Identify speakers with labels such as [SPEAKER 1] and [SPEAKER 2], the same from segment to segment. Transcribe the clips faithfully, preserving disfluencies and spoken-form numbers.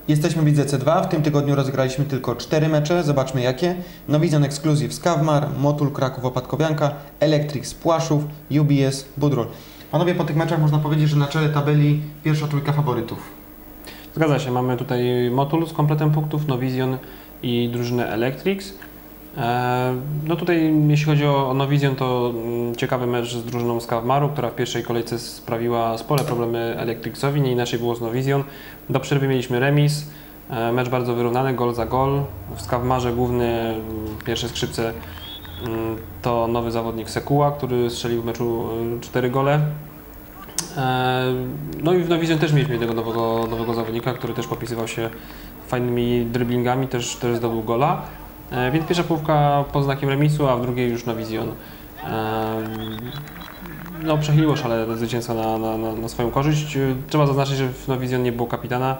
[SPEAKER 1] Jesteśmy w lidze C dwa, w tym tygodniu rozegraliśmy tylko cztery mecze, zobaczmy jakie. Nowizjon Exclusive Skawmar, Motul Kraków Opatkowianka, Electrix Płaszów, U B S Budrol. Panowie, po tych meczach można powiedzieć, że na czele tabeli pierwsza trójka faworytów.
[SPEAKER 2] Zgadza się, mamy tutaj Motul z kompletem punktów, Nowizjon i drużynę Electrix. No tutaj jeśli chodzi o Nowizjon, to ciekawy mecz z drużyną Skawmaru, która w pierwszej kolejce sprawiła spore problemy Electrixowi, nie inaczej było z Nowizjon. Do przerwy mieliśmy remis, mecz bardzo wyrównany, gol za gol. W Skawmarze główny, pierwsze skrzypce to nowy zawodnik Sekuła, który strzelił w meczu cztery gole. No i w Nowizjon też mieliśmy jednego nowego, nowego zawodnika, który też popisywał się fajnymi driblingami, też, też zdobył gola. Więc pierwsza połówka pod znakiem remisu, a w drugiej już Nowizjon no, przechyliło szale zwycięstwa na, na, na, na swoją korzyść. Trzeba zaznaczyć, że w Nowizjon nie było kapitana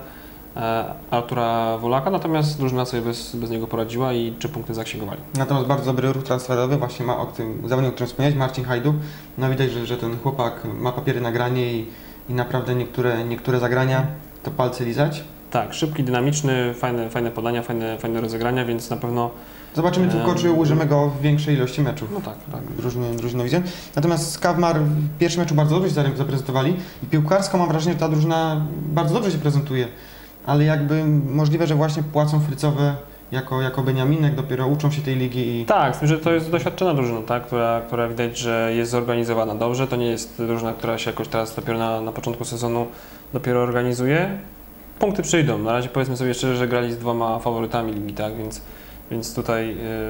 [SPEAKER 2] Artura Wolaka, natomiast drużyna sobie bez, bez niego poradziła i trzy punkty zaksięgowali.
[SPEAKER 1] Natomiast bardzo dobry ruch transferowy, właśnie ma o tym zawodniku, o którym wspomniałeś, Marcin Hajduk. No widać, że, że ten chłopak ma papiery na granie i, i naprawdę niektóre, niektóre zagrania to palce lizać.
[SPEAKER 2] Tak, szybki, dynamiczny, fajne, fajne podania, fajne, fajne rozegrania, więc na pewno...
[SPEAKER 1] Zobaczymy tylko, czy użyjemy go w większej ilości meczów.
[SPEAKER 2] No tak, tak.
[SPEAKER 1] Drużyny, drużyny Nowizjon. Natomiast Skawmar w pierwszym meczu bardzo dobrze się zaprezentowali i piłkarsko mam wrażenie, że ta drużyna bardzo dobrze się prezentuje. Ale jakby możliwe, że właśnie płacą frycowe jako, jako Beniaminek, dopiero uczą się tej ligi i...
[SPEAKER 2] Tak, z tym, że to jest doświadczona drużyna, tak? która, która widać, że jest zorganizowana dobrze. To nie jest drużyna, która się jakoś teraz dopiero na, na początku sezonu dopiero organizuje. Punkty przyjdą. Na razie powiedzmy sobie szczerze, że grali z dwoma faworytami ligi, tak? Więc, więc tutaj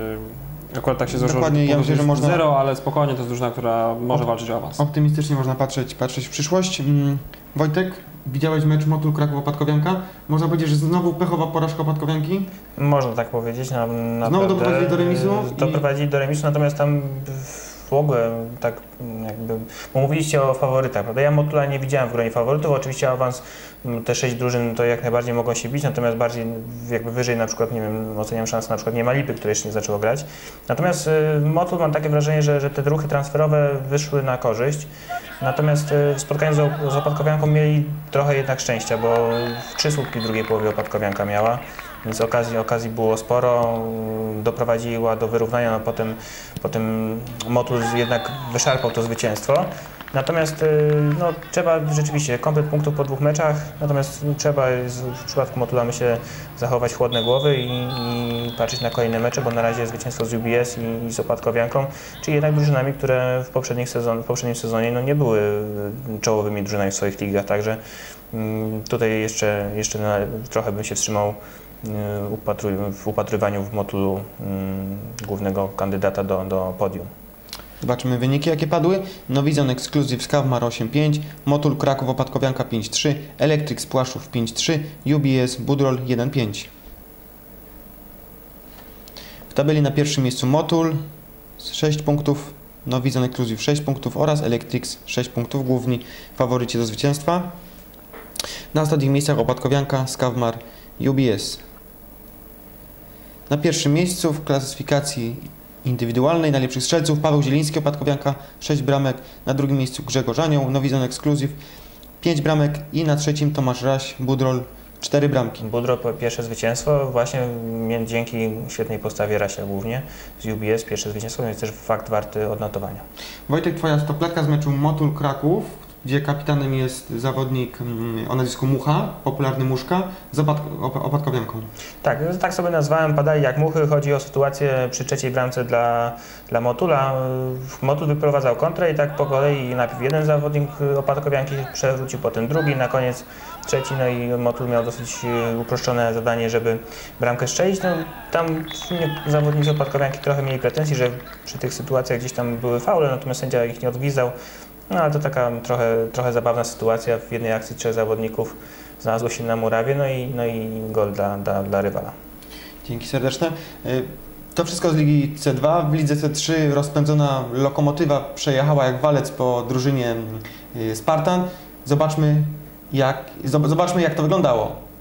[SPEAKER 2] yy, akurat tak się złożyło,
[SPEAKER 1] Dokładnie, ja myślę, że można...
[SPEAKER 2] zero, ale spokojnie to jest drużyna, która może walczyć o awans.
[SPEAKER 1] Optymistycznie można patrzeć, patrzeć w przyszłość. Hmm, Wojtek, widziałeś mecz Motul Kraków Opatkowianka? Można powiedzieć, że znowu pechowa porażka Opatkowianki?
[SPEAKER 3] Można tak powiedzieć. Na,
[SPEAKER 1] znowu doprowadzili do remisu?
[SPEAKER 3] Doprowadzili i... do remisu, natomiast tam w ogóle tak jakby, bo mówiliście o faworytach, prawda? Ja Motula nie widziałem w gronie faworytów, oczywiście awans, te sześć drużyn to jak najbardziej mogą się bić, natomiast bardziej jakby wyżej na przykład, nie wiem, oceniam szansę na przykład nie ma Lipy, które jeszcze nie zaczęło grać. Natomiast y, Motul mam takie wrażenie, że, że te ruchy transferowe wyszły na korzyść, natomiast y, w spotkaniu z, z Opatkowianką mieli trochę jednak szczęścia, bo trzy słupki w drugiej połowie Opatkowianka miała. Więc okazji, okazji było sporo, doprowadziła do wyrównania, no potem, potem Motul jednak wyszarpał to zwycięstwo. Natomiast no, trzeba rzeczywiście komplet punktów po dwóch meczach, natomiast trzeba w przypadku Motula myślę zachować chłodne głowy i, i patrzeć na kolejne mecze, bo na razie zwycięstwo z U B S i, i z Opatkowianką, czyli jednak drużynami, które w, poprzednich sezon, w poprzednim sezonie no, nie były czołowymi drużynami w swoich ligach, także mm, tutaj jeszcze, jeszcze na, trochę bym się wstrzymał w upatrywaniu w Motulu um, głównego kandydata do, do podium.
[SPEAKER 1] Zobaczymy wyniki, jakie padły. Nowizjon Exclusive Skawmar osiem pięć, Motul Kraków Opatkowianka pięć trzy, Electrix Płaszów pięć trzy, U B S Budrol jeden pięć. W tabeli na pierwszym miejscu Motul sześć punktów, Nowizjon Exclusive sześć punktów oraz Electrix sześć punktów, główni faworyci do zwycięstwa. Na ostatnich miejscach Opatkowianka, Skawmar, U B S. Na pierwszym miejscu w klasyfikacji indywidualnej najlepszych strzelców Paweł Zieliński, Opatkowianka sześć bramek, na drugim miejscu Grzegorz Anioł, Nowizjon Exclusive pięć bramek i na trzecim Tomasz Raś, Budrol cztery bramki.
[SPEAKER 3] Budrol pierwsze zwycięstwo właśnie dzięki świetnej postawie Rasia głównie z U B S, pierwsze zwycięstwo, więc też fakt warty odnotowania.
[SPEAKER 1] Wojtek, twoja stopletka z meczu Motul Kraków, gdzie kapitanem jest zawodnik o nazwisku Mucha, popularny Muszka, z Opatkowianką.
[SPEAKER 3] Tak, tak sobie nazwałem, padali jak muchy. Chodzi o sytuację przy trzeciej bramce dla, dla Motula. Motul wyprowadzał kontrę i tak po kolei najpierw jeden zawodnik Opatkowianki przewrócił, potem drugi, na koniec trzeci, no i Motul miał dosyć uproszczone zadanie, żeby bramkę strzelić. No, tam zawodnicy Opatkowianki trochę mieli pretensji, że przy tych sytuacjach gdzieś tam były faule, natomiast sędzia ich nie odgwizdał. No ale to taka trochę, trochę zabawna sytuacja. W jednej akcji trzech zawodników znalazło się na murawie, no i, no i gol dla, dla, dla rywala.
[SPEAKER 1] Dzięki serdeczne. To wszystko z Ligi C dwa. W Lidze C trzy rozpędzona Lokomotywa przejechała jak walec po drużynie Spartan. Zobaczmy jak, zobaczmy, jak to wyglądało.